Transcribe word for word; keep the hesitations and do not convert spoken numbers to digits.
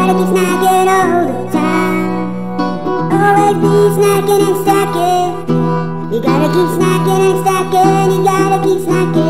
gotta keep snacking all the time. Always be snacking and stacking. You gotta keep snacking and stacking. You gotta keep snacking.